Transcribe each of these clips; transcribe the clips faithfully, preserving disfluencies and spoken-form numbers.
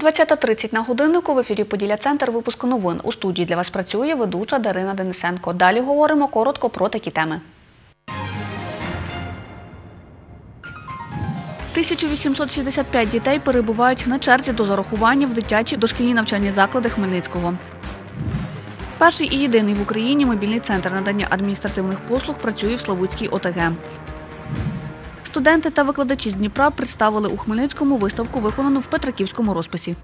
двадцята тридцять на годиннику в ефірі «Поділля-центр», випуску новин. У студії для вас працює ведуча Дарина Денисенко. Далі говоримо коротко про такі теми. тисяча вісімсот шістдесят п'ять дітей перебувають на черзі до зарахування в дитячі дошкільні навчальні заклади Хмельницького. Перший і єдиний в Україні мобільний центр надання адміністративних послуг працює в Славутській О Те Ге. Студенти та викладачі з Дніпра представили у Хмельницькому виставку, виконану в петриківському розписі.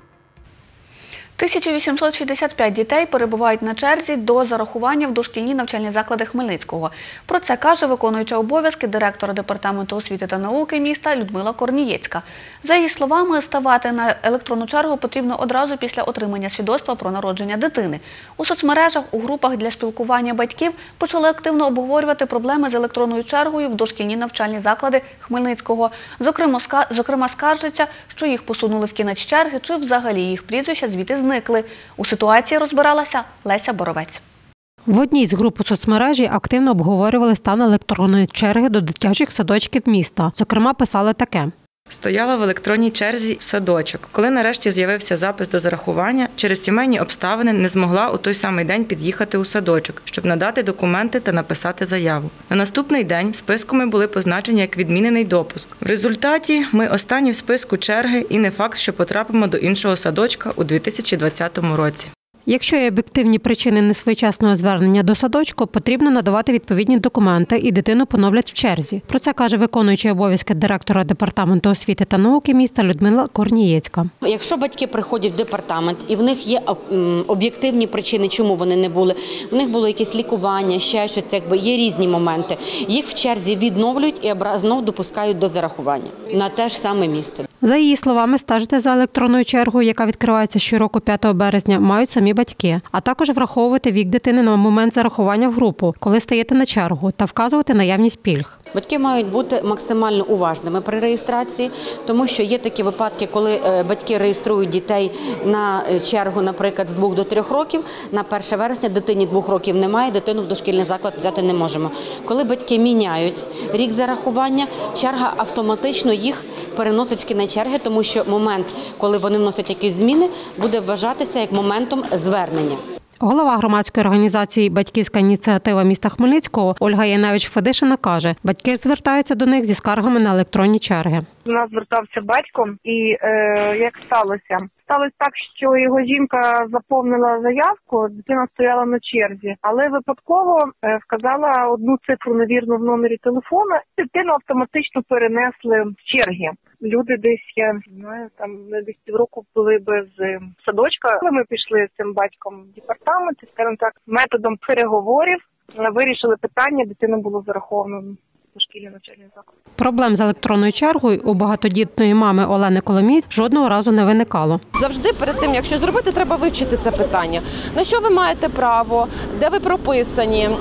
тисяча вісімсот шістдесят п'ять дітей перебувають на черзі до зарахування в дошкільні навчальні заклади Хмельницького. Про це каже виконуюча обов'язки директора Департаменту освіти та науки міста Людмила Корнієцька. За її словами, ставати на електронну чергу потрібно одразу після отримання свідоцтва про народження дитини. У соцмережах, у групах для спілкування батьків почали активно обговорювати проблеми з електронною чергою в дошкільні навчальні заклади Хмельницького. Зокрема, зокрема скаржаться, що їх посунули в кінець черги чи взагалі їх прізвища звідти зникли. У ситуації розбиралася Леся Боровець. В одній з груп у соцмережі активно обговорювали стан електронної черги до дитячих садочків міста. Зокрема, писали таке. Стояла в електронній черзі в садочок. Коли нарешті з'явився запис до зарахування, через сімейні обставини не змогла у той самий день під'їхати у садочок, щоб надати документи та написати заяву. На наступний день в списку ми були позначені як відмінений допуск. В результаті ми останні в списку черги і не факт, що потрапимо до іншого садочка у дві тисячі двадцятому році. Якщо є об'єктивні причини несвоєчасного звернення до садочку, потрібно надавати відповідні документи і дитину поновлять в черзі. Про це каже виконуючий обов'язки директора Департаменту освіти та науки міста Людмила Корнієцька. Якщо батьки приходять в департамент і в них є об'єктивні причини, чому вони не були, в них було якесь лікування, ще щось, якби є різні моменти, їх в черзі відновлюють і знов допускають до зарахування на те ж саме місце. За її словами, стежити за електронною чергою, яка відкривається щороку п'ятого березня, мають самі батьки, а також враховувати вік дитини на момент зарахування в групу, коли стаєте на чергу, та вказувати наявність пільг. Батьки мають бути максимально уважними при реєстрації, тому що є такі випадки, коли батьки реєструють дітей на чергу, наприклад, з двох до трьох років, на перше вересня дитині двох років немає, дитину в дошкільний заклад взяти не можемо. Коли батьки міняють рік зарахування, черга автоматично їх переносить в кінець черги, тому що момент, коли вони вносять якісь зміни, буде вважатися як моментом звернення. Голова громадської організації «Батьківська ініціатива міста Хмельницького» Ольга Яневич-Федишина каже, батьки звертаються до них зі скаргами на електронні черги. До нас звертався батько і е, як сталося? Сталося так, що його жінка заповнила заявку, дитина стояла на черзі, але випадково вказала одну цифру невірно в номері телефона, і дитину автоматично перенесли в черги. Люди десь, я не знаю, там десь півроку були без садочка. Але ми пішли з цим батьком в департамент, і, скажімо так, методом переговорів вирішили питання, дитина була зарахована дошкільний навчальний заклад. Проблем з електронною чергою у багатодітної мами Олени Коломій жодного разу не виникало. Завжди перед тим, як щось зробити, треба вивчити це питання. На що ви маєте право, де ви прописані,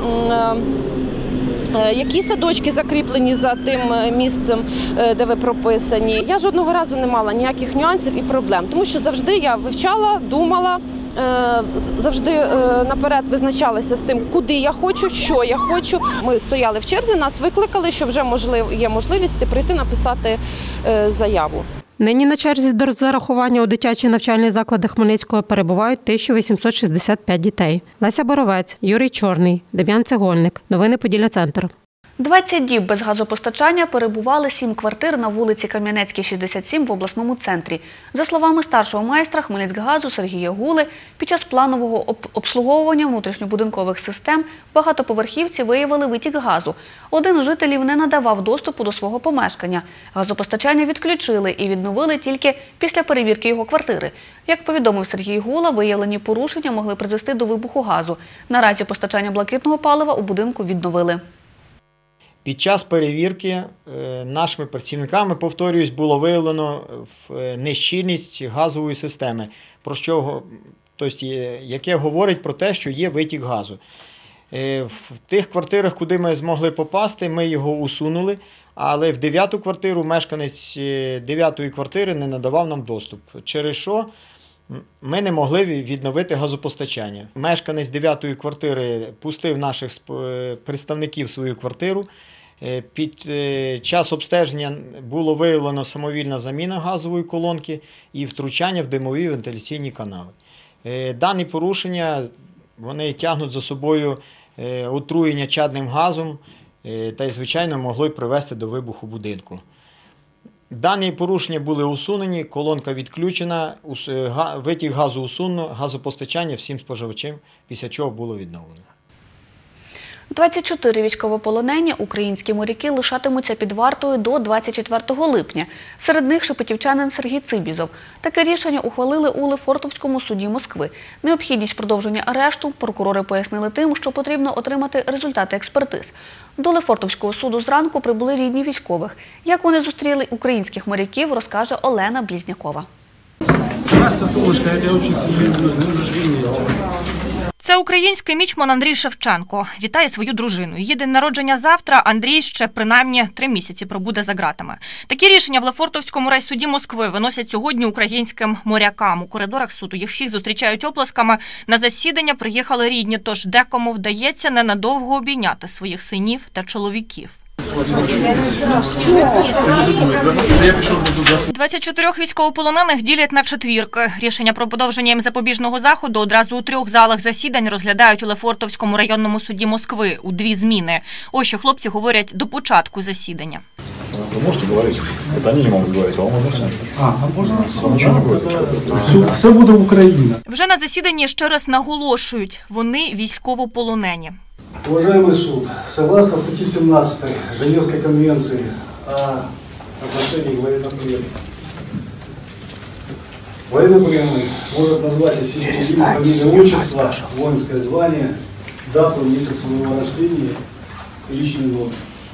які садочки закріплені за тим містом, де ви прописані. Я жодного разу не мала ніяких нюансів і проблем, тому що завжди я вивчала, думала, завжди наперед визначалася з тим, куди я хочу, що я хочу. Ми стояли в черзі, нас викликали, що вже можлив, є можливість прийти написати заяву. Нині на черзі до зарахування у дитячі навчальні заклади Хмельницького перебувають тисяча вісімсот шістдесят п'ять дітей. Леся Боровець, Юрій Чорний, Дем'ян Цегольник. Новини «Поділля-центр». двадцять діб без газопостачання перебували сім квартир на вулиці Кам'янецькій, шістдесят сім в обласному центрі. За словами старшого майстра Хмельницькгазу Сергія Гули, під час планового обслуговування внутрішньобудинкових систем в багатоповерхівці виявили витік газу. Один з жителів не надавав доступу до свого помешкання. Газопостачання відключили і відновили тільки після перевірки його квартири. Як повідомив Сергій Гула, виявлені порушення могли призвести до вибуху газу. Наразі постачання блакитного палива у будинку відновили. Під час перевірки нашими працівниками, повторююсь, було виявлено нещільність газової системи, про що, тобто, яке говорить про те, що є витік газу. В тих квартирах, куди ми змогли попасти, ми його усунули, але в дев'яту квартиру мешканець дев'ятої квартири не надавав нам доступ, через що ми не могли відновити газопостачання. Мешканець дев'ятої квартири пустив наших представників в свою квартиру, Під час обстеження було виявлено самовільна заміна газової колонки і втручання в димові вентиляційні канали. Дані порушення вони тягнуть за собою отруєння чадним газом та й, звичайно, могли привести до вибуху будинку. Дані порушення були усунені, колонка відключена, витік газу усунено, газопостачання всім споживачам, після чого було відновлено. двадцять чотири військовополонені українські моряки лишатимуться під вартою до двадцять четвертого липня. Серед них шепетівчанин Сергій Цибізов. Таке рішення ухвалили у Лефортовському суді Москви. Необхідність продовження арешту прокурори пояснили тим, що потрібно отримати результати експертиз. До Лефортовського суду зранку прибули рідні військових. Як вони зустріли українських моряків, розкаже Олена Близнякова. Це український мічман Андрій Шевченко. Вітає свою дружину. Її день народження завтра. Андрій ще принаймні три місяці пробуде за ґратами. Такі рішення в Лефортовському райсуді Москви виносять сьогодні українським морякам. У коридорах суду їх всіх зустрічають оплесками. На засідання приїхали рідні, тож декому вдається ненадовго обійняти своїх синів та чоловіків. двадцять чотири військовополонених ділять на четвірки. Рішення про подовження їм запобіжного заходу одразу у трьох залах засідань розглядають у Лефортовському районному суді Москви у дві зміни. Ось що хлопці говорять до початку засідання. Ви можете говорити? Вони не можуть говорити, а ви можете? А, а можна? Нічого не буде. Все, все буде Україна. Вже на засіданні ще раз наголошують – вони військовополонені. Уважаемый суд, согласно статье семнадцатой Женевской конвенции о отношении к военнопленным, военнопленный может назвать из себя фамилию, отчество, воинское звание, дату, месяц своего рождения и личный номер.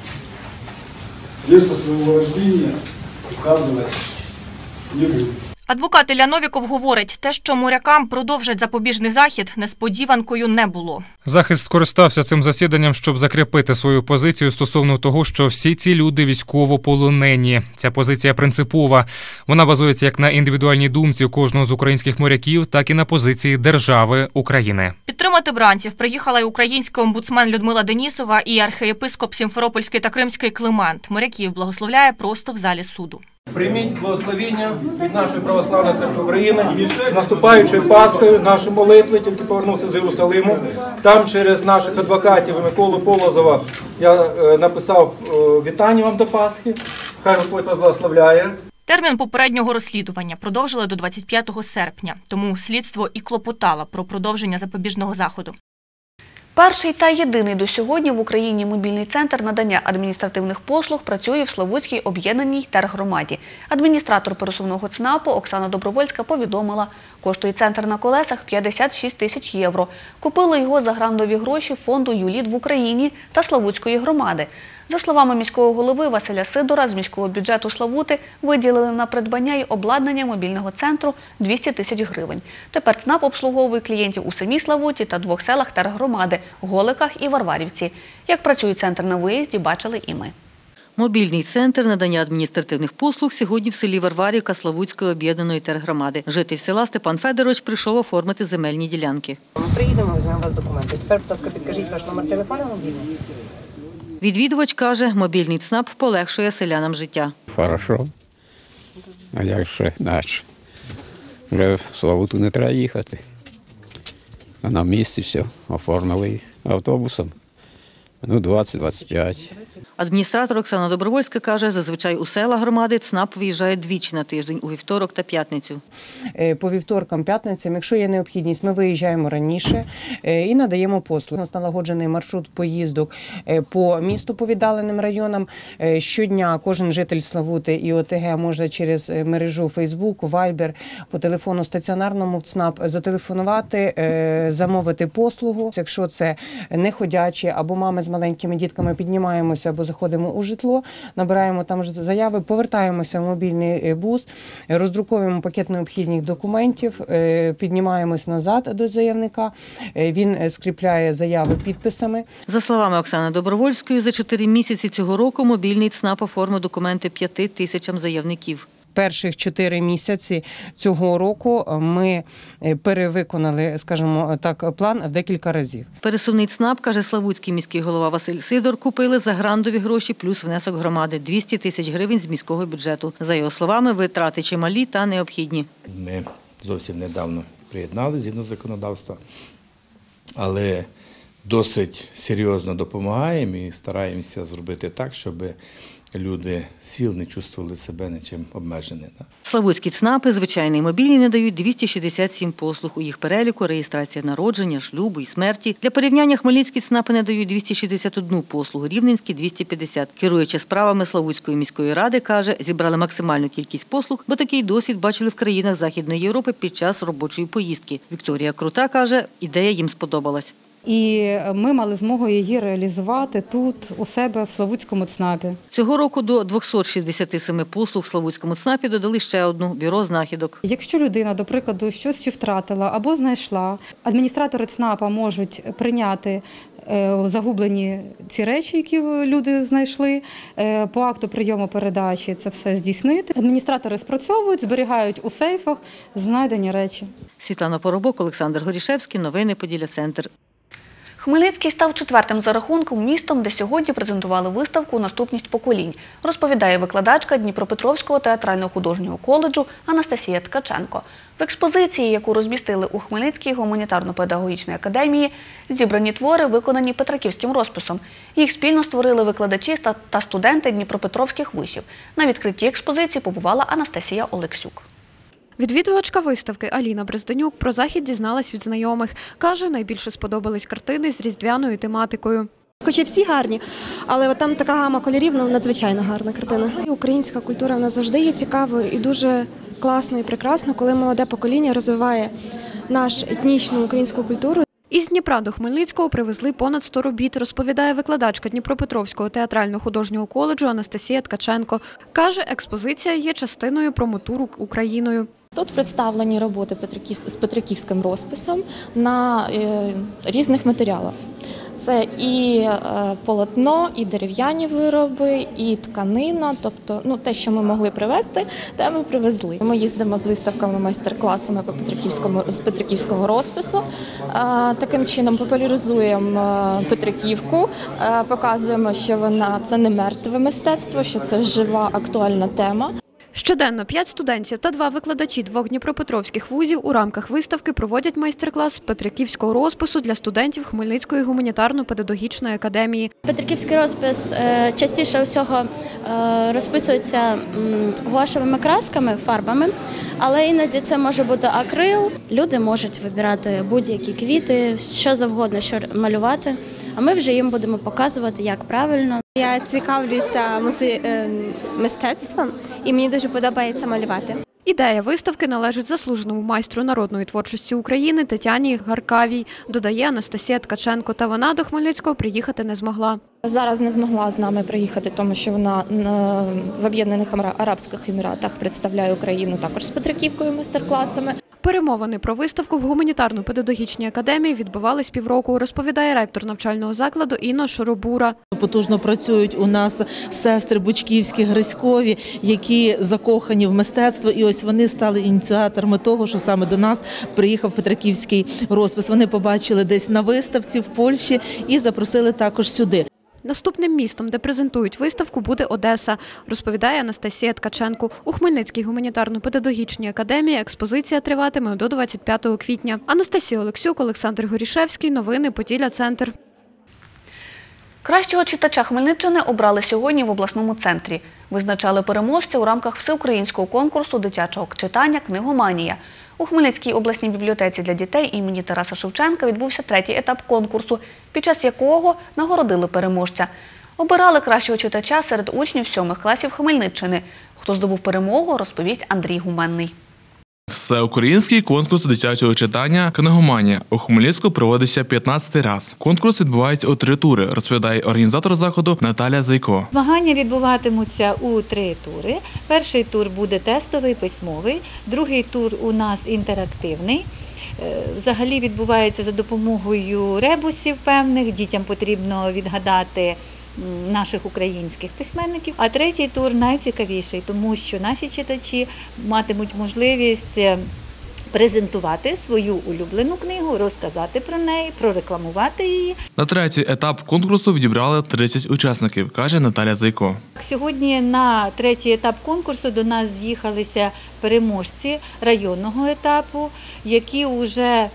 Место своего рождения указывать не будет. Адвокат Ілля Новіков говорить, те, що морякам продовжать запобіжний захід, несподіванкою не було. Захист скористався цим засіданням, щоб закріпити свою позицію стосовно того, що всі ці люди військовополонені. Ця позиція принципова. Вона базується як на індивідуальній думці кожного з українських моряків, так і на позиції держави України. Підтримати бранців приїхала й український омбудсмен Людмила Денісова і архієпископ Сімферопольський та Кримський Климент. Моряків благословляє просто в залі суду. Прийміть благословіння від нашої православної церкви України, з наступаючою Пасхою, наші молитви, тільки повернувся з Єрусалиму. Там через наших адвокатів Миколу Полозова я е, написав е, вітання вам до Пасхи, хай Господь вас благословляє. Термін попереднього розслідування продовжили до двадцять п'ятого серпня, тому слідство і клопотало про продовження запобіжного заходу. Перший та єдиний до сьогодні в Україні мобільний центр надання адміністративних послуг працює в Славутській об'єднаній тергромаді. Адміністратор пересувного ЦНАПу Оксана Добровольська повідомила, коштує центр на колесах п'ятдесят шість тисяч євро. Купили його за грантові гроші фонду «ЮЛІТ» в Україні та Славутської громади. За словами міського голови Василя Сидора, з міського бюджету Славути виділили на придбання і обладнання мобільного центру двісті тисяч гривень. Тепер ЦНАП обслуговує клієнтів у самій Славуті та двох селах тергромади – Голиках і Варварівці. Як працює центр на виїзді, бачили і ми. Мобільний центр надання адміністративних послуг сьогодні в селі Варварівка Славутської об'єднаної тергромади. Житель села Степан Федорович прийшов оформити земельні ділянки. Ми приїдемо, візьмемо у вас документи. Тепер, будь ласка, підкажіть ваш номер телефону мобільний. Відвідувач каже, мобільний ЦНАП полегшує селянам життя. Хорошо. А як ще наче? Вже в Славуту не треба їхати. А на місці все, оформили автобусом. Ну, двадцять - двадцять п'ять. Адміністратор Оксана Добровольська каже, зазвичай у села громади ЦНАП виїжджає двічі на тиждень – у вівторок та п'ятницю. По вівторкам, п'ятницям, якщо є необхідність, ми виїжджаємо раніше і надаємо послуги. У нас налагоджений маршрут поїздок по місту, по віддаленим районам. Щодня кожен житель Славути і ОТГ може через мережу Фейсбук, Вайбер, по телефону стаціонарному в ЦНАП зателефонувати, замовити послугу. Якщо це неходячі або мами з маленькими дітками, піднімаємося або заходимо у житло, набираємо там заяви, повертаємося в мобільний бус, роздруковуємо пакет необхідних документів, піднімаємось назад до заявника, він скріпляє заяви підписами. За словами Оксани Добровольської, за чотири місяці цього року мобільний ЦНАП оформив документи п'яти тисячам заявників. перших чотири місяці цього року ми перевиконали, скажімо так, план в декілька разів. Пересувний ЦНАП, каже Славутський міський голова Василь Сидор, купили за грантові гроші плюс внесок громади – двісті тисяч гривень з міського бюджету. За його словами, витрати чималі та необхідні. Ми зовсім недавно приєднали згідно законодавства, але досить серйозно допомагаємо і стараємося зробити так, щоб люди сіл не чувствували себе нічим обмеженими. Славутські ЦНАПи, звичайні мобільні, надають двісті шістдесят сім послуг. У їх переліку реєстрація народження, шлюбу і смерті. Для порівняння хмельницькі ЦНАПи надають двісті шістдесят одну послугу, рівненські – двісті п'ятдесят. Керуючи справами Славутської міської ради, каже, зібрали максимальну кількість послуг, бо такий досвід бачили в країнах Західної Європи під час робочої поїздки. Вікторія Крута каже, ідея їм сподобалась. І ми мали змогу її реалізувати тут, у себе, в Славутському ЦНАПі. Цього року до двохсот шістдесяти семи послуг в Славутському ЦНАПі додали ще одну – бюро знахідок. Якщо людина, до прикладу, щось чи втратила або знайшла, адміністратори ЦНАПа можуть прийняти загублені ці речі, які люди знайшли, по акту прийому передачі це все здійснити. Адміністратори спрацьовують, зберігають у сейфах знайдені речі. Світлана Поробок, Олександр Горішевський. Новини Поділля-Центр. Хмельницький став четвертим за рахунком містом, де сьогодні презентували виставку «Наступність поколінь», розповідає викладачка Дніпропетровського театрально-художнього коледжу Анастасія Ткаченко. В експозиції, яку розмістили у Хмельницькій гуманітарно-педагогічній академії, зібрані твори, виконані петриківським розписом. Їх спільно створили викладачі та студенти Дніпропетровських вишів. На відкритті експозиції побувала Анастасія Олексюк. Відвідувачка виставки Аліна Брезданюк про захід дізналась від знайомих. Каже, найбільше сподобались картини з різдвяною тематикою. Хоча всі гарні, але там така гама кольорів, ну, надзвичайно гарна картина. Українська культура в нас завжди є цікавою і дуже класно і прекрасно, коли молоде покоління розвиває нашу етнічну українську культуру. Із Дніпра до Хмельницького привезли понад сто робіт, розповідає викладачка Дніпропетровського театрально-художнього коледжу Анастасія Ткаченко. Каже, експозиція є частиною промотуру Україною. Тут представлені роботи з петриківським розписом на різних матеріалах. Це і полотно, і дерев'яні вироби, і тканина, тобто ну, те, що ми могли привезти, те ми привезли. Ми їздимо з виставками, майстер-класами по петриківському, з петриківського розпису. Таким чином популяризуємо Петриківку, показуємо, що вона це не мертве мистецтво, що це жива, актуальна тема. Щоденно п'ять студентів та два викладачі двох дніпропетровських вузів у рамках виставки проводять майстер-клас з петриківського розпису для студентів Хмельницької гуманітарно-педагогічної академії. Петриківський розпис частіше всього розписується гуашевими красками, фарбами, але іноді це може бути акрил. Люди можуть вибирати будь-які квіти, що завгодно, що малювати, а ми вже їм будемо показувати, як правильно. Я цікавлюся мистецтвом і мені дуже подобається малювати. Ідея виставки належить заслуженому майстру народної творчості України Тетяні Гаркавій, додає Анастасія Ткаченко, та вона до Хмельницького приїхати не змогла. Зараз не змогла з нами приїхати, тому що вона в Об'єднаних Арабських Еміратах представляє Україну також з Петриківкою майстер-класами. Перемовини про виставку в гуманітарно-педагогічній академії відбувались півроку, розповідає ректор навчального закладу Інна Шоробура. Потужно працюють у нас сестри Бучківські, Гриськові, які закохані в мистецтво, і ось вони стали ініціаторами того, що саме до нас приїхав петриківський розпис. Вони побачили десь на виставці в Польщі і запросили також сюди. Наступним містом, де презентують виставку, буде Одеса, розповідає Анастасія Ткаченко. У Хмельницькій гуманітарно-педагогічній академії експозиція триватиме до двадцять п'ятого квітня. Анастасія Олексюк, Олександр Горішевський. Новини Поділля-Центр. Кращого читача Хмельниччини обрали сьогодні в обласному центрі. Визначали переможця у рамках всеукраїнського конкурсу дитячого читання «Книгоманія». У Хмельницькій обласній бібліотеці для дітей імені Тараса Шевченка відбувся третій етап конкурсу, під час якого нагородили переможця. Обирали кращого читача серед учнів сьомих класів Хмельниччини. Хто здобув перемогу, розповість Андрій Гуменний. Всеукраїнський конкурс дитячого читання «Книгоманія» у Хмельницьку проводиться п'ятнадцятий раз. Конкурс відбувається у три тури, розповідає організатор заходу Наталя Зайко. Змагання відбуватимуться у три тури. Перший тур буде тестовий, письмовий, другий тур у нас інтерактивний. Взагалі відбувається за допомогою ребусів певних. Дітям потрібно відгадати м, наших українських письменників. А третій тур найцікавіший, тому що наші читачі матимуть можливість е, презентувати свою улюблену книгу, розказати про неї, прорекламувати її. На третій етап конкурсу відібрали тридцять учасників, каже Наталя Зайко. Сьогодні на третій етап конкурсу до нас з'їхалися переможці районного етапу, які вже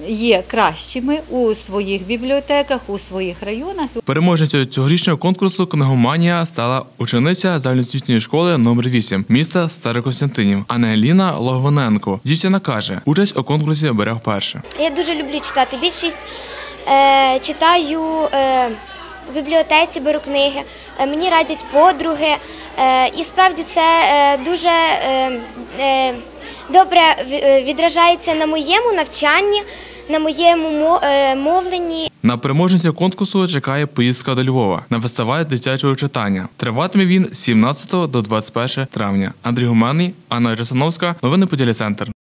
є кращими у своїх бібліотеках, у своїх районах. Переможницею цьогорічного конкурсу «Книгоманія» стала учениця загальноосвітньої школи номер вісім міста Старокостянтинів Анеліна Логвиненко. Дівчина каже, участь у конкурсі бере вперше. Я дуже люблю читати. Більшість е, читаю е, в бібліотеці, беру книги, е, мені радять подруги. Е, і справді це е, дуже е, е, добре відражається на моєму навчанні, на моєму мовленні. На переможницю конкурсу чекає поїздка до Львова на фестиваль дитячого читання. Триватиме він з сімнадцятого до двадцять першого травня. Андрій Гуменний, Анна Рясановська. Новини Поділля Центр.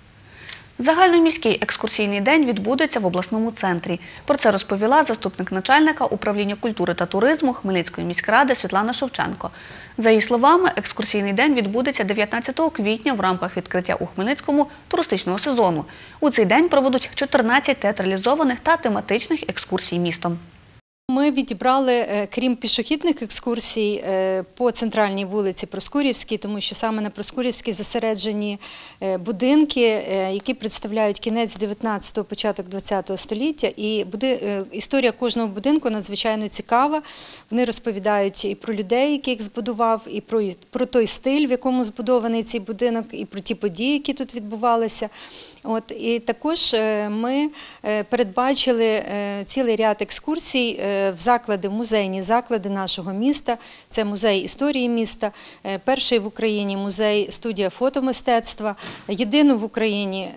Загальноміський екскурсійний день відбудеться в обласному центрі. Про це розповіла заступник начальника управління культури та туризму Хмельницької міськради Світлана Шевченко. За її словами, екскурсійний день відбудеться дев'ятнадцятого квітня в рамках відкриття у Хмельницькому туристичного сезону. У цей день проведуть чотирнадцять театралізованих та тематичних екскурсій містом. Ми відібрали, крім пішохідних екскурсій, по центральній вулиці Проскурівській, тому що саме на Проскурівській зосереджені будинки, які представляють кінець дев'ятнадцятого, початок двадцятого століття. І історія кожного будинку надзвичайно цікава. Вони розповідають і про людей, яких збудував, і про, про той стиль, в якому збудований цей будинок, і про ті події, які тут відбувалися. От, і також ми передбачили цілий ряд екскурсій в заклади, в музейні заклади нашого міста. Це музей історії міста, перший в Україні музей студія фотомистецтва, єдину в Україні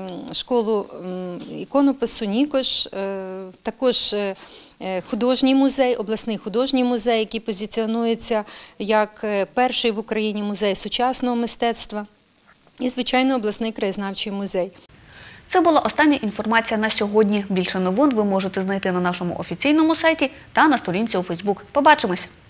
школу іконопису Нікош, також художній музей, обласний художній музей, який позиціонується як перший в Україні музей сучасного мистецтва. І, звичайно, обласний краєзнавчий музей. Це була остання інформація на сьогодні. Більше новин ви можете знайти на нашому офіційному сайті та на сторінці у Фейсбук. Побачимось!